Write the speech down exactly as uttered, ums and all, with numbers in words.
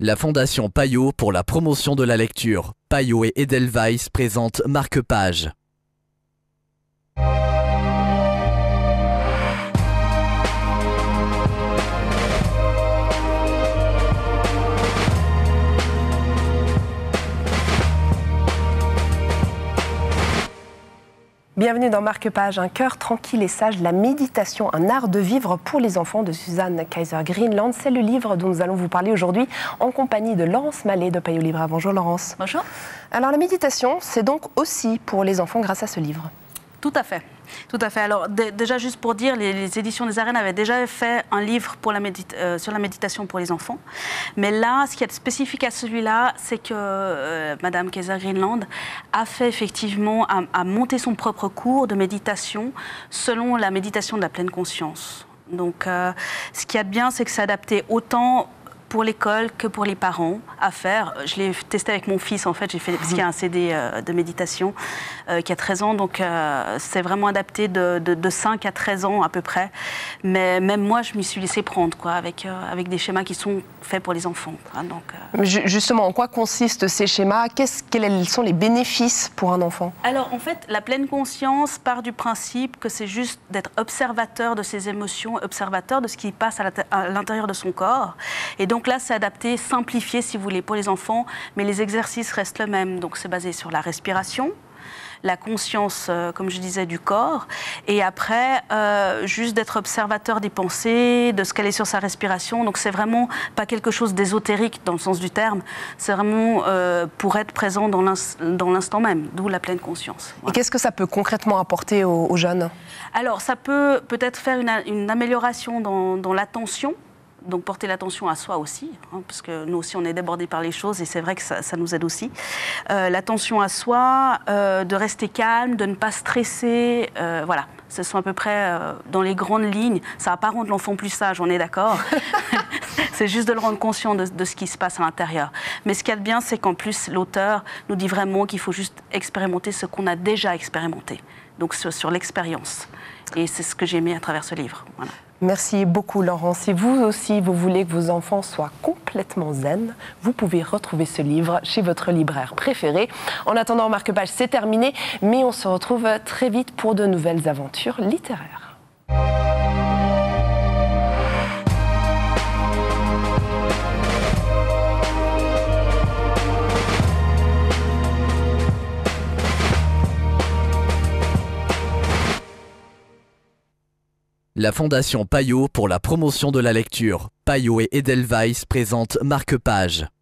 La Fondation Payot pour la promotion de la lecture. Payot et Edelweiss présentent Marque-Page. Bienvenue dans Marque-Page, un cœur tranquille et sage, la méditation, un art de vivre pour les enfants de Suzanne Kaiser-Greenland. C'est le livre dont nous allons vous parler aujourd'hui en compagnie de Laurence Mallet de Payot Libra. Bonjour Laurence. Bonjour. Alors la méditation, c'est donc aussi pour les enfants grâce à ce livre. Tout à fait. Tout à fait. Alors déjà juste pour dire, les, les éditions des Arènes avaient déjà fait un livre pour la médita euh, sur la méditation pour les enfants. Mais là, ce qui est spécifique à celui-là, c'est que euh, Madame Kaiser-Greenland a fait effectivement, a, a monté son propre cours de méditation selon la méditation de la pleine conscience. Donc euh, ce qui est bien, c'est que c'est adapté autant pour l'école que pour les parents à faire. Je l'ai testé avec mon fils, en fait, j'ai fait, parce qu'il y a un C D euh, de méditation euh, qui a treize ans, donc euh, c'est vraiment adapté de, de, de cinq à treize ans à peu près. Mais même moi, je m'y suis laissée prendre, quoi, avec, euh, avec des schémas qui sont faits pour les enfants. Quoi, donc, euh... Justement, en quoi consistent ces schémas? Qu'est-ce, Quels sont les bénéfices pour un enfant? Alors, en fait, la pleine conscience part du principe que c'est juste d'être observateur de ses émotions, observateur de ce qui passe à l'intérieur de son corps. Et donc, Donc là, c'est adapté, simplifié, si vous voulez, pour les enfants, mais les exercices restent les mêmes. Donc c'est basé sur la respiration, la conscience, euh, comme je disais, du corps, et après, euh, juste d'être observateur des pensées, de se caler sur sa respiration. Donc c'est vraiment pas quelque chose d'ésotérique dans le sens du terme, c'est vraiment euh, pour être présent dans l'instant même, d'où la pleine conscience. Voilà. Et qu'est-ce que ça peut concrètement apporter aux, aux jeunes? Alors ça peut peut-être faire une, une amélioration dans, dans l'attention. Donc porter l'attention à soi aussi, hein, parce que nous aussi on est débordés par les choses et c'est vrai que ça, ça nous aide aussi. Euh, l'attention à soi, euh, de rester calme, de ne pas stresser, euh, voilà. Ce sont à peu près euh, dans les grandes lignes. Ça ne va pas rendre l'enfant plus sage, on est d'accord. C'est juste de le rendre conscient de, de ce qui se passe à l'intérieur. Mais ce qu'il y a de bien, c'est qu'en plus l'auteur nous dit vraiment qu'il faut juste expérimenter ce qu'on a déjà expérimenté. Donc sur, sur l'expérience. Et c'est ce que j'ai aimé à travers ce livre. Voilà. Merci beaucoup Laurence. Si vous aussi, vous voulez que vos enfants soient complètement zen, vous pouvez retrouver ce livre chez votre libraire préféré. En attendant, Marque-Page, c'est terminé, mais on se retrouve très vite pour de nouvelles aventures littéraires. La Fondation Payot pour la promotion de la lecture. Payot et Edelweiss présentent Marque-Page.